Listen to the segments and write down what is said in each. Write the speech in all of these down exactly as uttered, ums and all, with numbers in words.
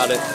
about it.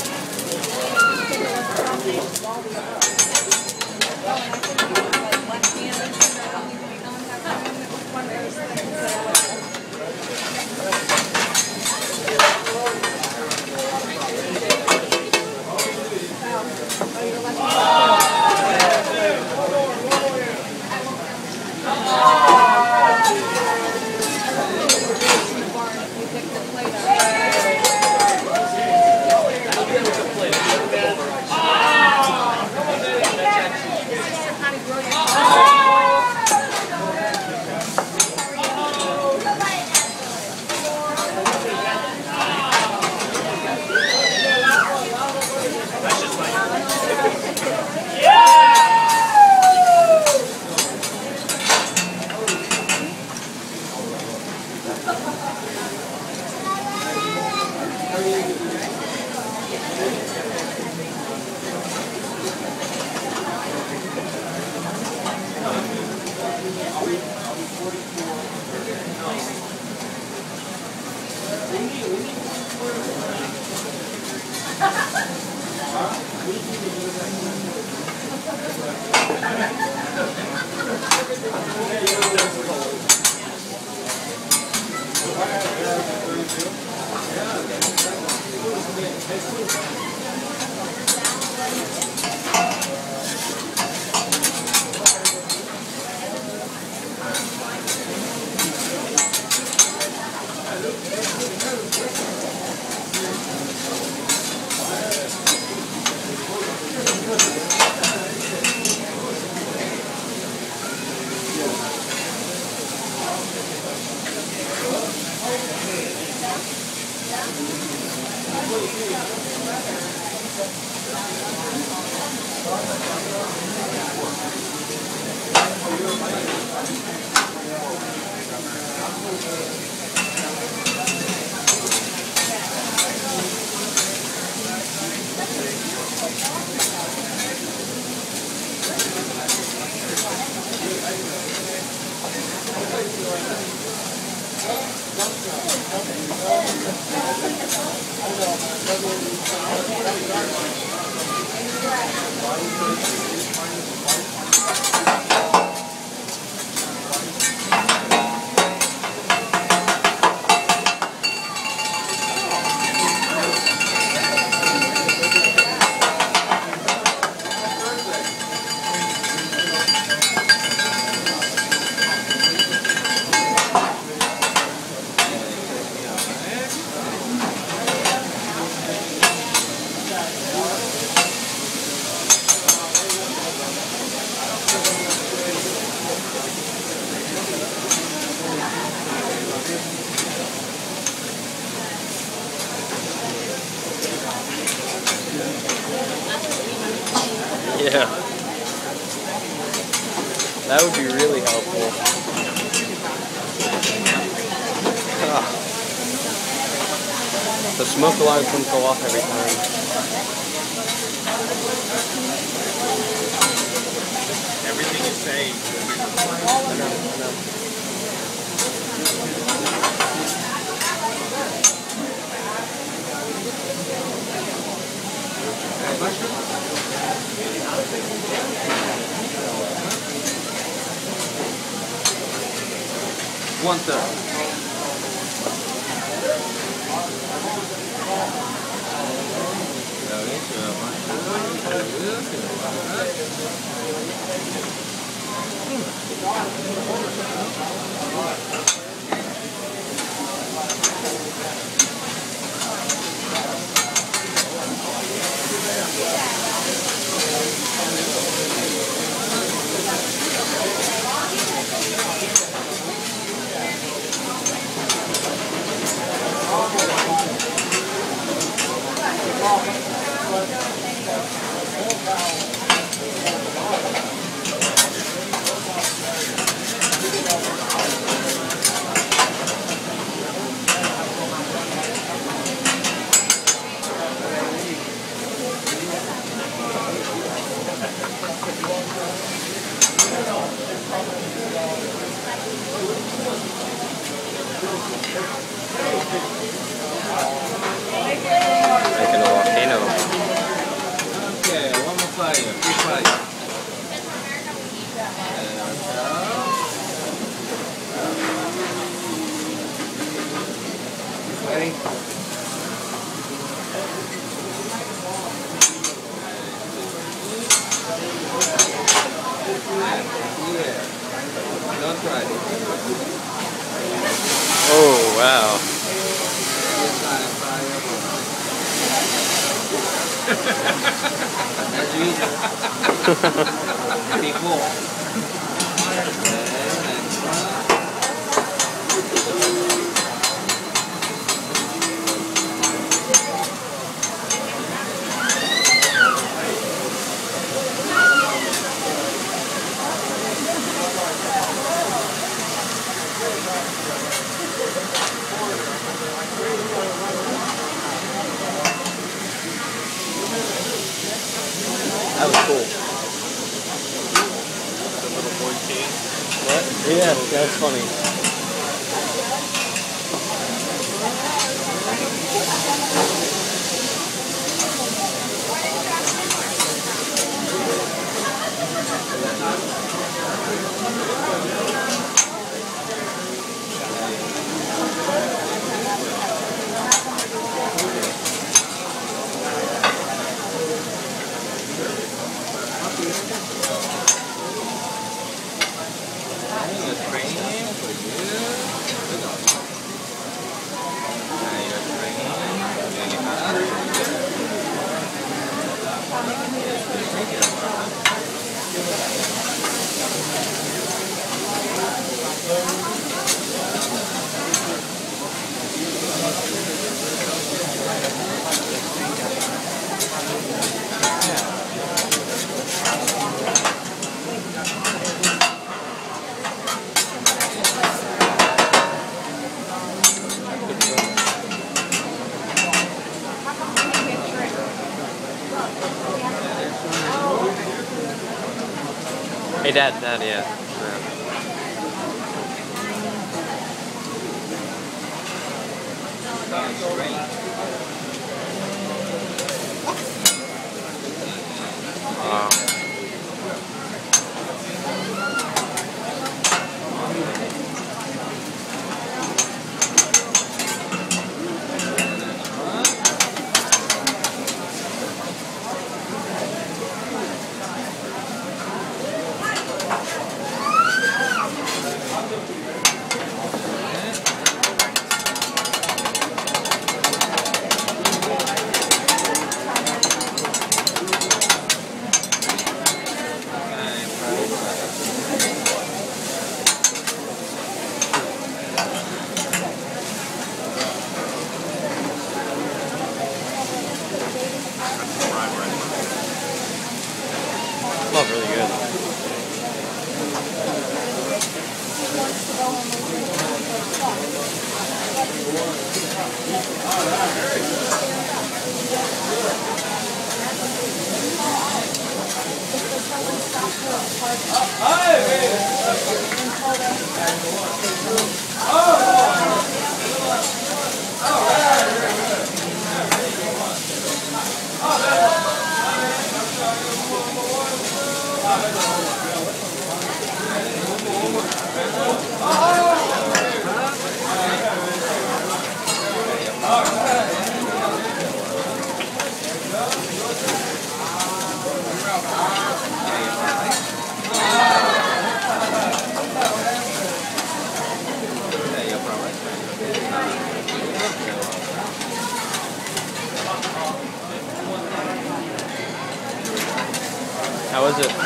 Yeah. That would be really helpful. Ah. The smoke alarm wouldn't go off every time. Everything you say. I know, I know. One third. Don't try it. Oh, wow. As usual. Before. That was cool. The little boy king. What? Yeah, that's funny. Hey, Dad, Dad, yeah. yeah. Wow. Smells really good. How was it?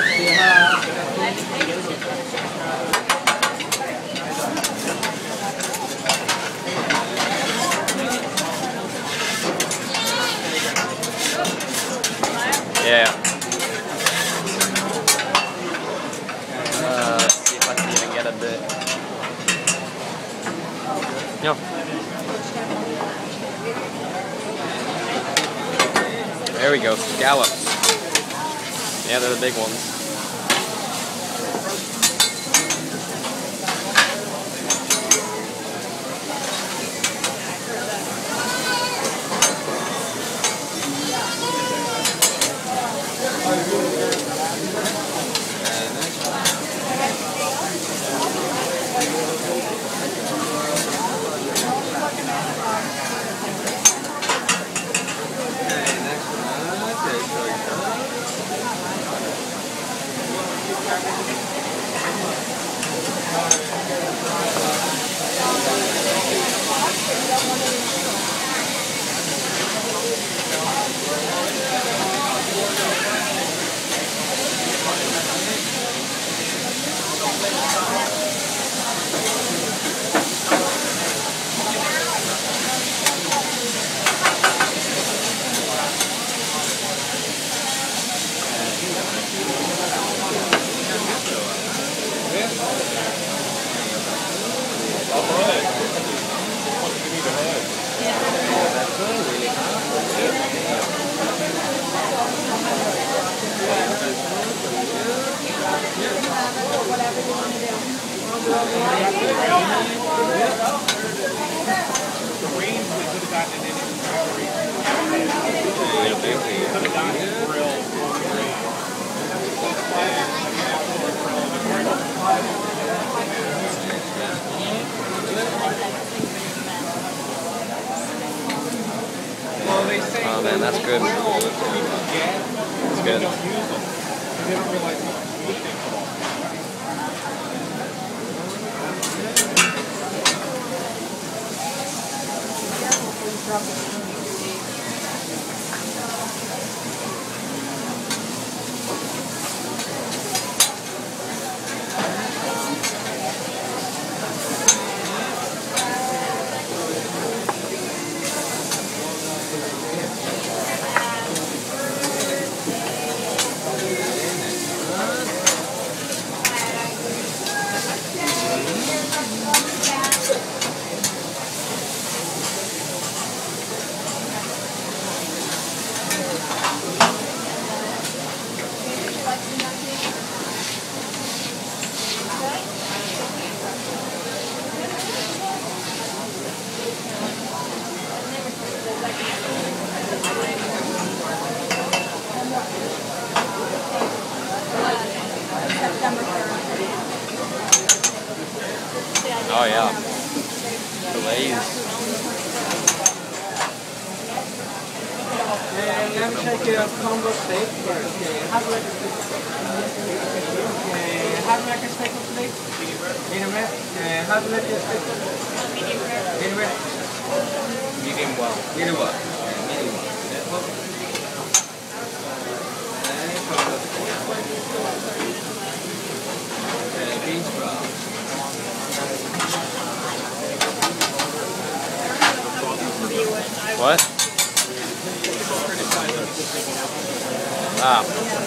Yeah. Uh, let's see if I can even get a bit. No. There we go, scallops. Yeah, they're the big ones. Okay, next one. Okay, so good. It's good. Oh yeah, fillets. And let me check your combo steak first. Okay, have like a okay, have like a steak plate. Medium rare. Okay, have like a steak plate. Medium rare. Medium rare. Medium well. Medium well. Okay, medium well. That's what. Okay, bean sprouts. What? Ah.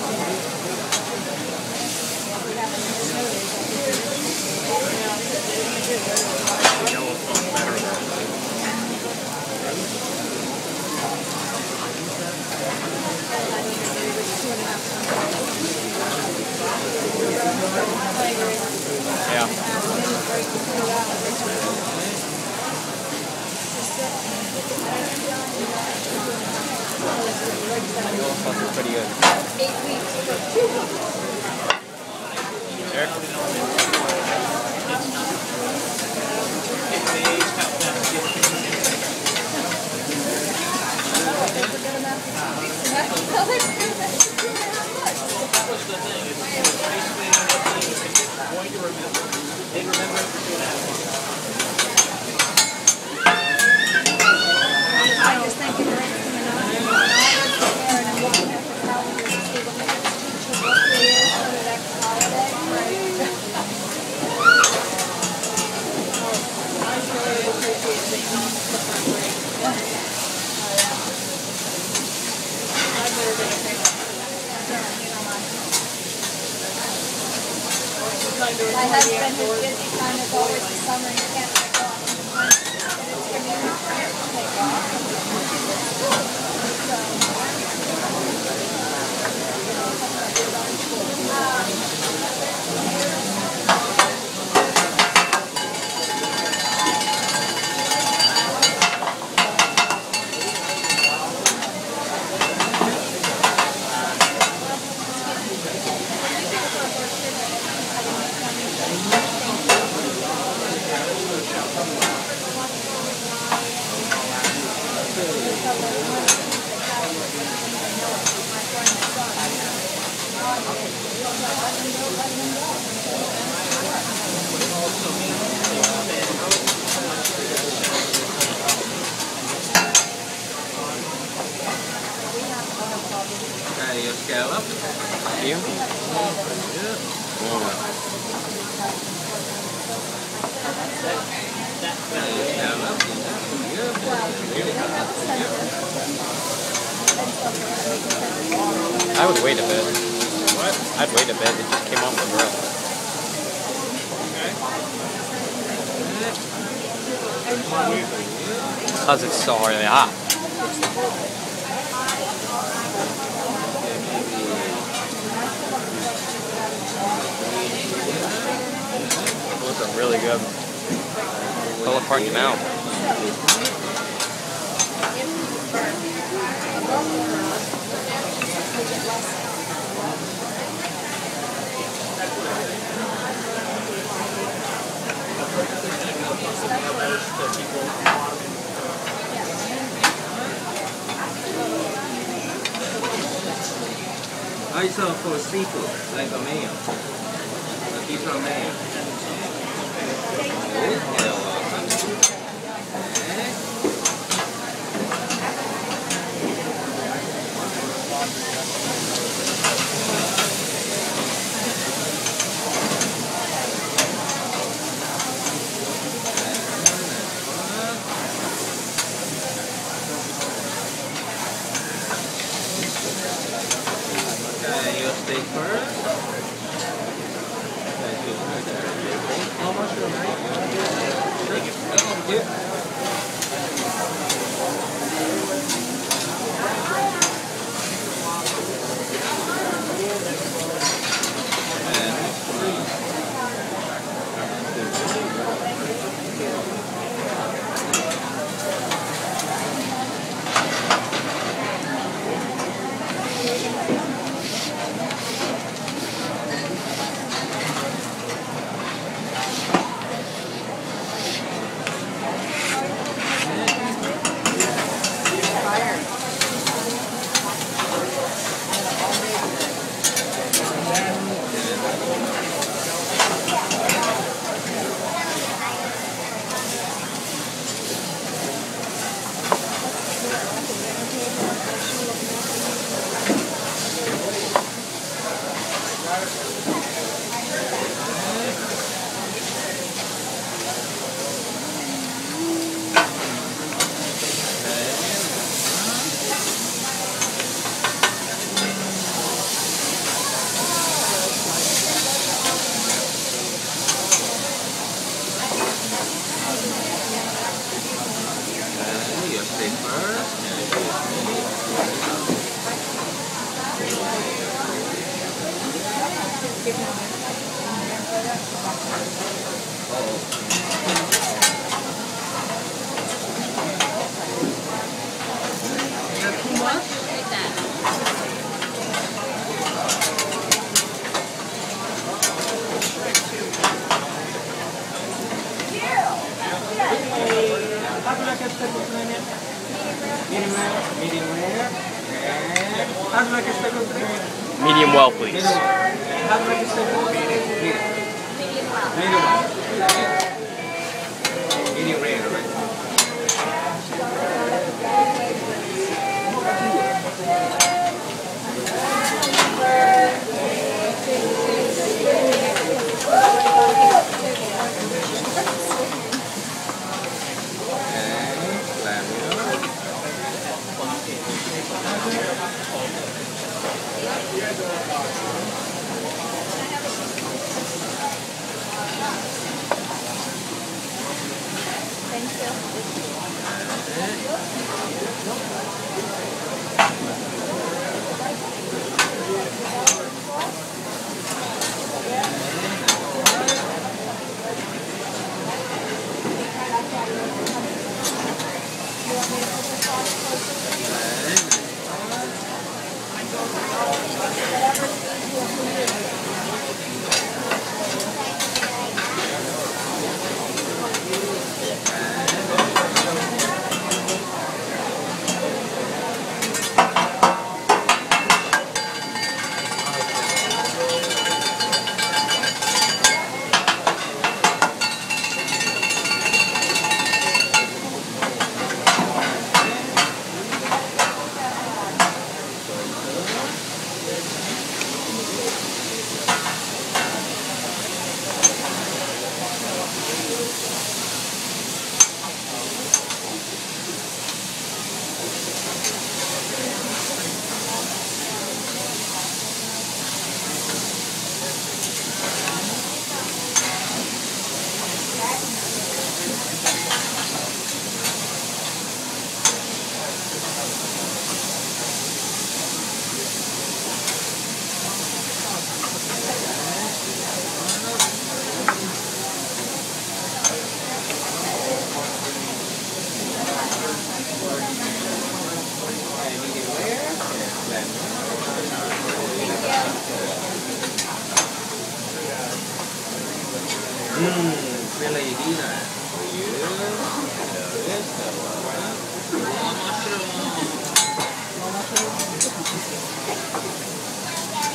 Yeah. Yellow sauce is pretty good. Eight weeks for two. Sure. I just think it right coming on. And I'm looking at the calendar to see when the next teacher birthday is for the next holiday. I really appreciate it. I better take a picture. My husband is busy kind of always the summer and you can't take off. And it's convenient for him to take off. Okay, your scallop. Thank you. Oh. Okay, your scallop. I would wait a bit. What? I'd wait a bit. It just came off the grill. Because it's so really hot. Those are really good. Pull apart in your mouth. I saw for seafood, like a mayo. A piece of mayo. Okay, you steak first. Okay, you right there. How much you like? Thank you. Thank you. Medium well, please. Medium rare, right? Mmm, really dinner for you. There is the one. Oh, mushroom.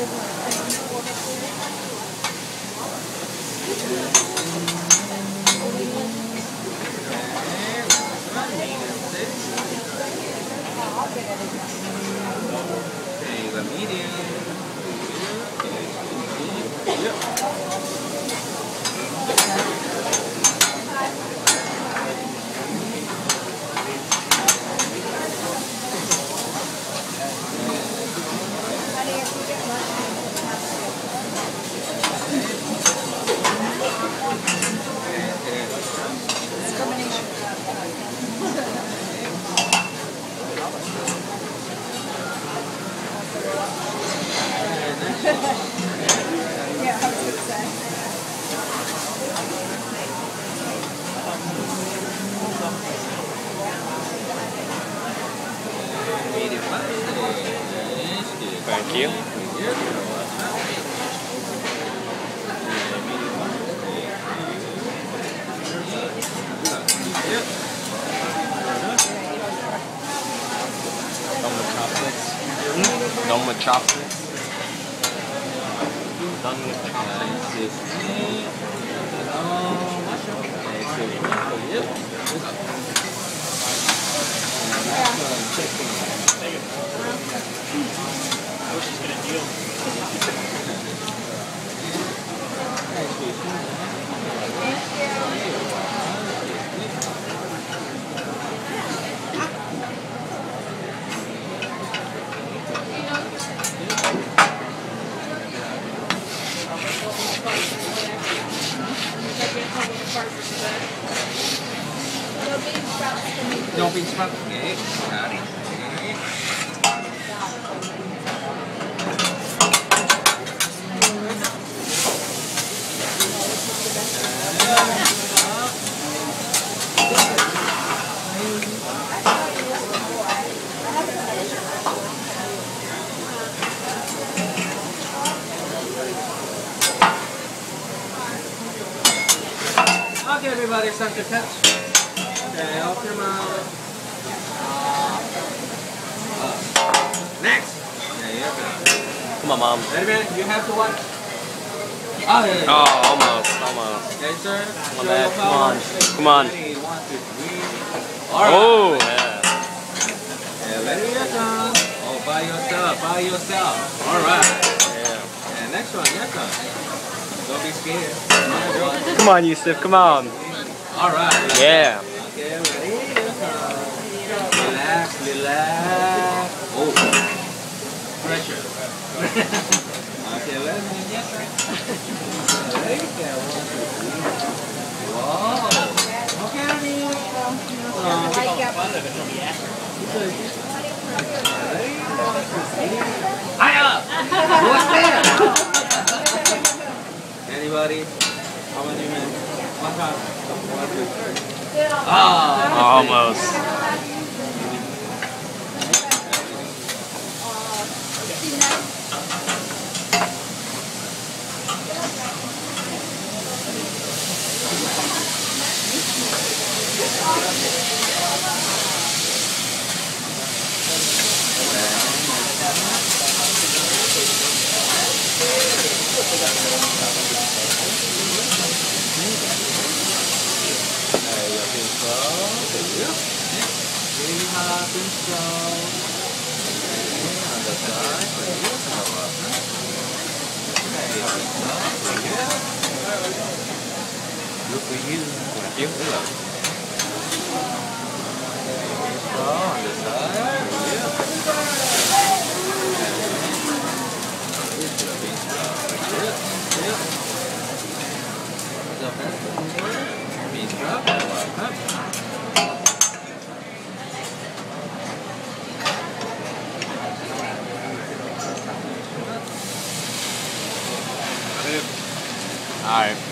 Okay, the medium. Yep. Yeah, I was going to say. Medium plastic. Thank you. Yep. Done with chopsticks. Done with chopsticks. Done with chopsticks. Yep. Don't be sprouts. Okay. Got it. Okay, everybody, it's time to catch. Okay, open your mouth. Uh, next. Yeah, you're good. Come on, Mom. Wait a minute, you have to watch. Oh, yeah, yeah, yeah. Oh, almost, almost. Okay, sir. Come Show on, Dad. your Come on. power. Come on. Ready, one, two, three. All right. Oh, yeah. Yeah, ready, your turn. Oh, by yourself, by yourself. All right. Yeah. And next one, your turn. Don't be scared. Yeah, go. Come on, Yusuf. Come on. All right. Yeah. Okay, ready, your turn. Relax, relax. Oh, pressure. Okay, let me get it. Ready? Okay, one, two, three. Wow. Okay, ready? Uh, ready? One, two, three. Higher! What's there? Anybody? How many minutes? One time. One, two, three. Ah, Almost. Look for you. Thank you. On the side. Beans drop. All right.